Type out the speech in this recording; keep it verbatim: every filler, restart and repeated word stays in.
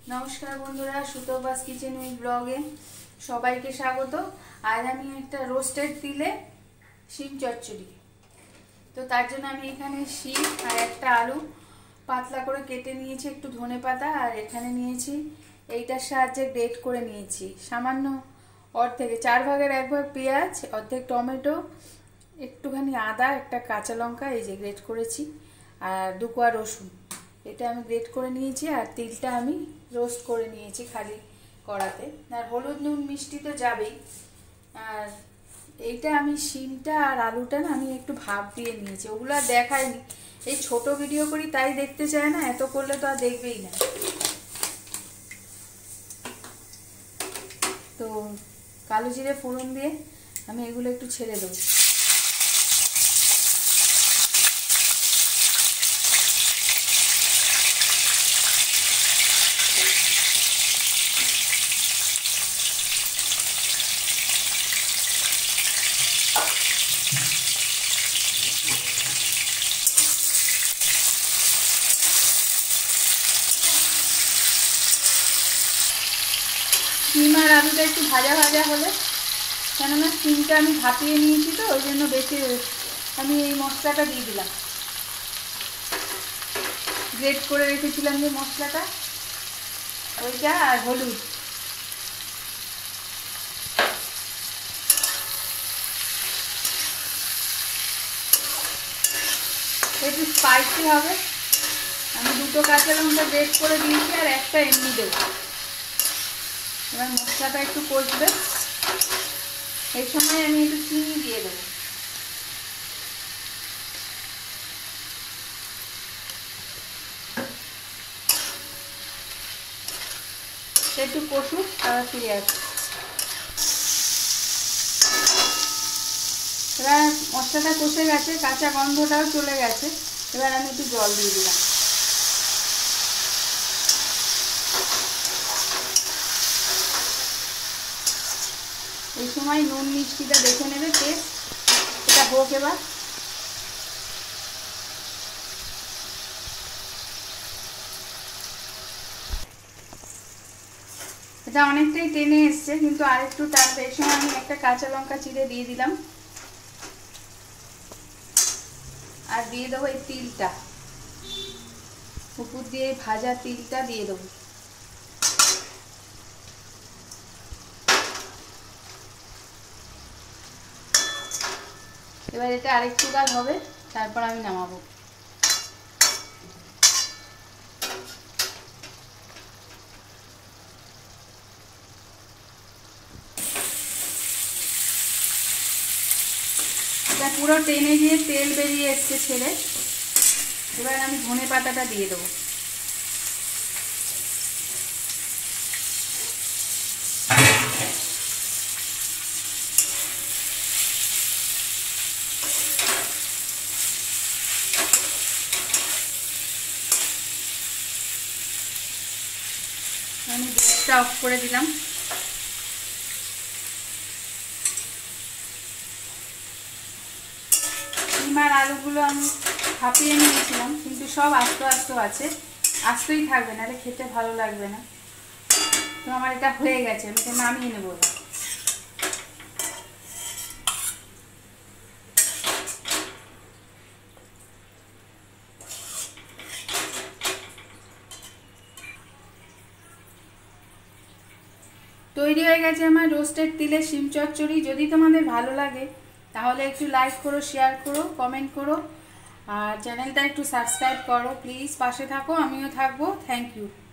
नमस्कार बंधुरा सुतपास kitchen with ब्लगे सबाइके स्वागत। आज आमी एकटा रोस्टेड तिले शिम चच्चड़ी तो तार जोन्नो आमी एखाने शिम और एकटा आलू पातला करे केटे नियेछि, एकटु धने पाता और एखाने नियेछि एइटार साहाज्ये ग्रेट करे नियेछि सामान्य अर्धेक चार भागेर एक भाग पेঁয়াজ, अर्धेक टमेटो, एकटुखानी आदा, एकटा काँचा लंका এই যে গ্রেট করেছি আর দু কোয়া রসুন এটা আমি গ্রেট করে নিয়েছি আর তিলটা আমি রোস্ট করে নিয়েছি খালি কড়াতে। আর হলুদ নুন মিষ্টি তো যাবেই। আর এইটা আমি শিমটা আর আলুটা না আমি একটু ভাপ দিয়ে নিয়েছি, ওগুলো আর দেখাইনি, এই ছোট ভিডিও করি তাই দেখতে চায় না, এত করলে তো আর দেখবেই না। তো কালো জিরে ফোড়ন দিয়ে আমি এগুলো একটু ছেড়ে দেবো। শিম আর আলুটা একটু ভাজা ভাজা হলে, কেননা শিমটা আমি ভাপিয়ে নিয়েছি তো ওই জন্য বেশি আমি এই মশলাটা দিয়ে দিলাম, গ্রেট করে রেখেছিলাম যে মশলাটা ওইটা, আর হলুদ। একটু স্পাইসি হবে, আমি দুটো কাঁচা লঙ্কা গ্রেট করে দিয়েছি আর একটা এমনি দেবো। এবার মশলাটা একটু কষবে, এই সময় আমি একটু চিনি দিয়ে দেবো। একটু কষুক আর ফিরে আসবে। এবার মশলাটা কষে গেছে, কাঁচা গন্ধটাও চলে গেছে, এবার আমি একটু জল দিয়ে দিলাম। এই সময় নুন মিষ্টিটা দেখে নেবে টেস্ট, এটা হোক। এবার এটা অনেকটাই টেনে এসছে, কিন্তু আরেকটু টানবে। এই সময় আমি একটা কাঁচা লঙ্কা চিড়ে দিয়ে দিলাম আর দিয়ে দেবো এই তিলটা, উপর দিয়ে ভাজা তিলটা দিয়ে দেবো। এবার এটা আরেকটু কাল হবে, তারপর আমি নামাবো। এটা পুরো টেনে গিয়ে তেল বেরিয়ে এসছে ছেড়ে। এবার আমি ধনে পাতাটা দিয়ে দেবো। আমি গ্যাসটা অফ করে দিলাম। শিম আর আলুগুলো আমি ভাপিয়ে নিয়েছিলাম, কিন্তু সব আস্ত আস্ত আছে, আস্তই থাকবে না, এটা খেতে ভালো লাগবে না। তো আমার এটা হয়ে গেছে, আমি এটা নামিয়ে নেবো। তৈরি হয়ে গেছে আমার রোস্টেড তিলের শিম চচ্চড়ি। যদি তোমাদের ভালো লাগে তাহলে একটু লাইক করো, শেয়ার করো, কমেন্ট করো আর চ্যানেলটা একটু সাবস্ক্রাইব করো প্লিজ। পাশে থাকো, আমিও থাকবো। Thank you.